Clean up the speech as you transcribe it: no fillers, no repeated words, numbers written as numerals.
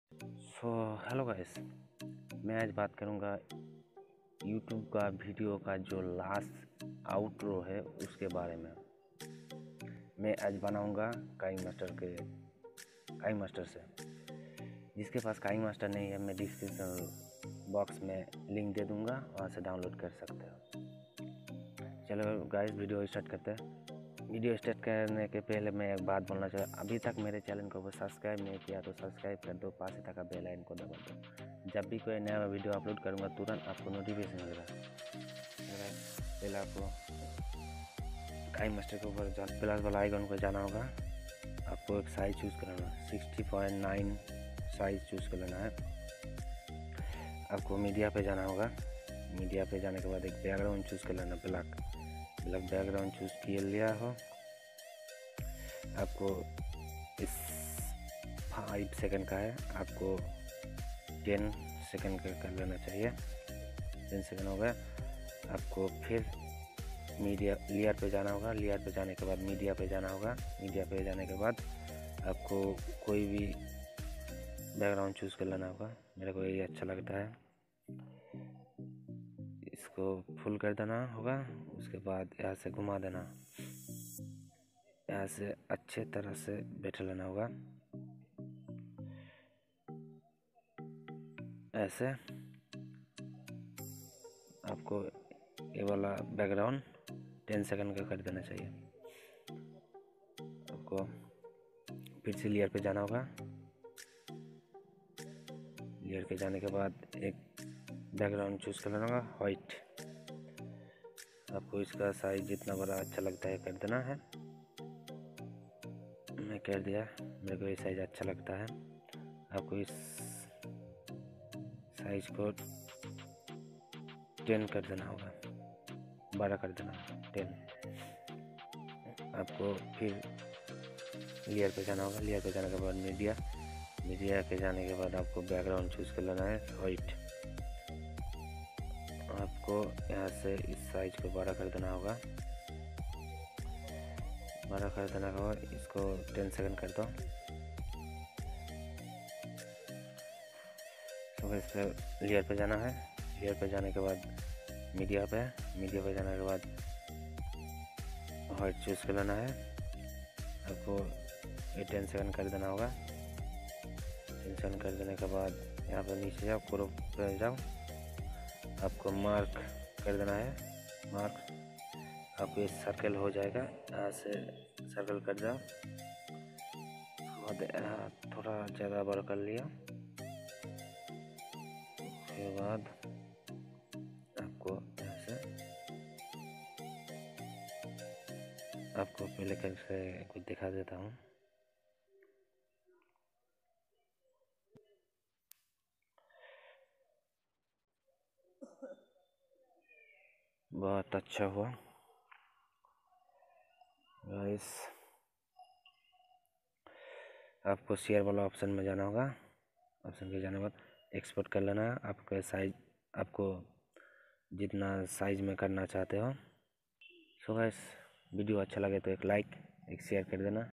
So hello guys, मैं आज बात करूंगा यूट्यूब का वीडियो का जो लास्ट आउटरो है उसके बारे में। मैं आज बनाऊंगा काई मास्टर से। जिसके पास काई मास्टर नहीं है, मैं डिस्क्रिप्शन बॉक्स में लिंक दे दूंगा, वहां से डाउनलोड कर सकते हो। चलो गाइस, वीडियो स्टार्ट करते हैं। वीडियो स्टार्ट करने के पहले मैं एक बात बोलना चाहूँ, अभी तक मेरे चैनल को सब्सक्राइब नहीं किया तो सब्सक्राइब कर दो, पास ही तक बेल आइकन को दबा दो। जब भी कोई नया वीडियो अपलोड करूँगा तुरंत आपको नोटिफिकेशन मिलेगा। पहले आपको काई मास्टर के ऊपर प्लस वाला आइकन को जाना होगा। आपको एक साइज़ चूज़ करना है, 60.9 साइज़ चूज़ कर लेना है। आपको मीडिया पे जाना होगा। मीडिया पे जाने के बाद एक बैकग्राउंड चूज़ कर लेना, ब्लैक बैकग्राउंड चूज़ किए लिया हो। आपको इस 5 सेकंड का है, आपको 10 सेकंड का कर लेना चाहिए। 10 सेकंड हो गया। आपको फिर मीडिया लेयर पे जाना होगा। लेयर पे जाने के बाद मीडिया पे जाना होगा। मीडिया पे जाने के बाद आपको कोई भी बैकग्राउंड चूज़ कर लेना होगा। मेरे को ये अच्छा लगता है, इसको फुल कर देना होगा। उसके बाद यहाँ से घुमा देना, यहाँ से अच्छे तरह से बैठा लेना होगा। ऐसे आपको ये वाला बैकग्राउंड 10 सेकंड का कर देना चाहिए। आपको फिर से लेयर पे जाना होगा। लेयर पे जाने के बाद एक बैकग्राउंड चूज़ कर लेना होगा, वाइट। आपको इसका साइज जितना बड़ा अच्छा लगता है कर देना है। मैं कर दिया, मेरे को ये साइज अच्छा लगता है। आपको इस साइज को 10 कर देना होगा, 12 कर देना, 10। आपको फिर लेयर पे जाना होगा। लेयर पे जाने के बाद मीडिया पे जाने के बाद आपको बैकग्राउंड चूज़ कर लेना है, वाइट। आपको यहाँ से इस साइज को 12 कर देना होगा। 12 कर देने के बाद इसको 10 सेकंड कर दो। तो इस पर लेयर पे जाना है। लेयर पे जाने के बाद मीडिया पे जाने के बाद वाइट चूज़ कर लेना है। आपको ये 10 सेकंड कर देना होगा। 10 सेकंड कर देने के बाद यहाँ पर नीचे जाओ, क्रॉप पे जाओ। आपको मार्क कर देना है, मार्क। आपको ये सर्कल हो जाएगा, यहाँ से सर्कल कर जाओ। थोड़ा ज़्यादा बड़ा कर लिया। उसके बाद आपको यहाँ से आपको पहले करके कुछ दिखा देता हूँ। बहुत अच्छा हुआ गाइस। आपको शेयर वाला ऑप्शन में जाना होगा। ऑप्शन पे जाने के बाद एक्सपोर्ट कर लेना है। आपका साइज आपको जितना साइज में करना चाहते हो। सो गाइस, वीडियो अच्छा लगे तो एक लाइक, एक शेयर कर देना।